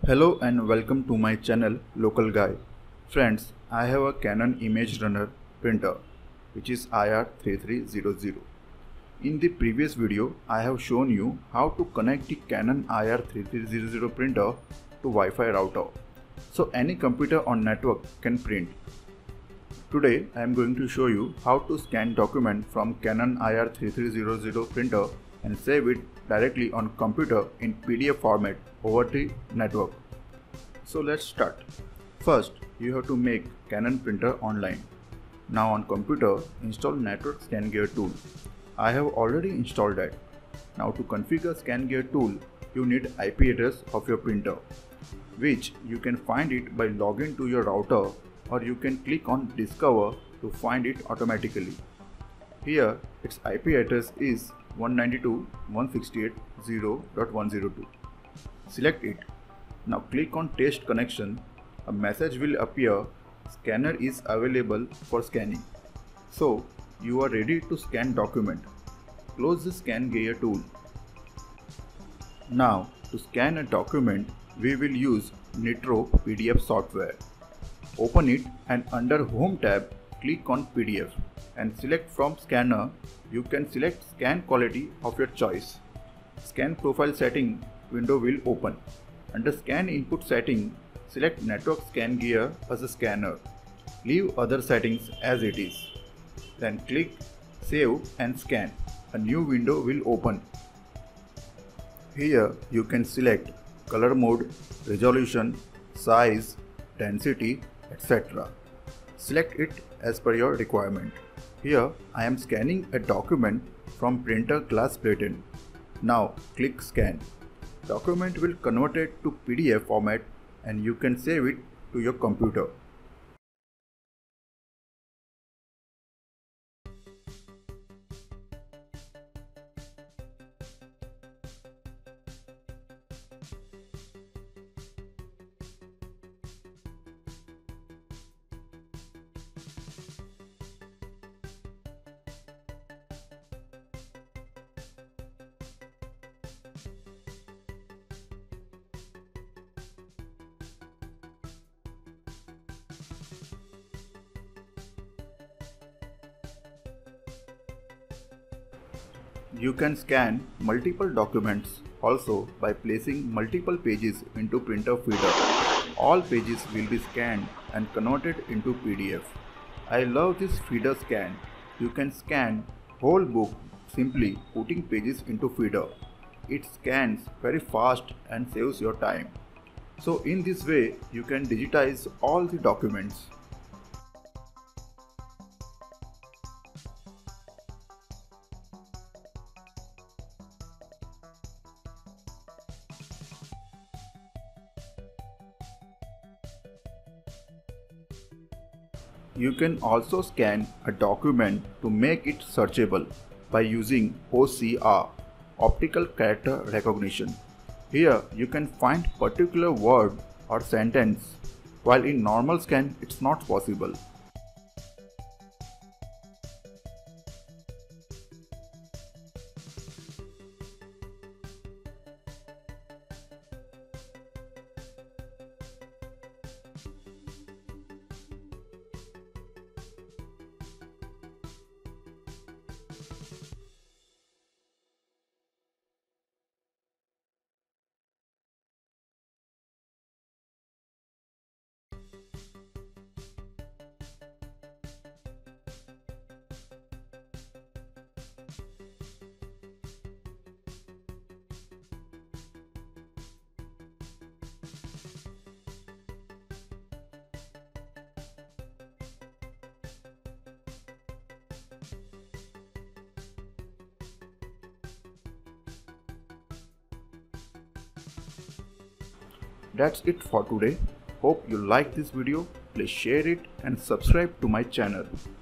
Hello and welcome to my channel Local Guy. Friends, I have a Canon Image Runner printer which is IR3300. In the previous video, I have shown you how to connect the Canon IR3300 printer to Wi-Fi router so any computer on network can print. Today I am going to show you how to scan document from Canon IR3300 printer and save it directly on computer in PDF format over the network. So let's start. First, you have to make Canon printer online. Now on computer, install Network Scan Gear tool. I have already installed that. Now to configure Scan Gear tool, you need IP address of your printer, which you can find it by logging to your router, or you can click on Discover to find it automatically. Here its IP address is 192.168.0.102. Select it. Now click on Test Connection. A message will appear. Scanner is available for scanning. So you are ready to scan document. Close the Scan Gear tool. Now to scan a document, we will use Nitro PDF software. Open it and under Home tab, click on PDF and select from scanner. You can select scan quality of your choice. Scan profile setting window will open. Under scan input setting, select Network Scan Gear as a scanner. Leave other settings as it is. Then click Save and Scan. A new window will open. Here you can select color mode, resolution, size, density, etc. Select it as per your requirement. Here I am scanning a document from printer Glass Platen. Now click Scan. Document will convert it to PDF format and you can save it to your computer. You can scan multiple documents also by placing multiple pages into printer feeder. All pages will be scanned and converted into PDF. I love this feeder scan. You can scan whole book simply putting pages into feeder. It scans very fast and saves your time. So in this way you can digitize all the documents. You can also scan a document to make it searchable by using OCR, Optical Character Recognition. Here you can find particular word or sentence, while in normal scan it's not possible. That's it for today. Hope you like this video. Please share it and subscribe to my channel.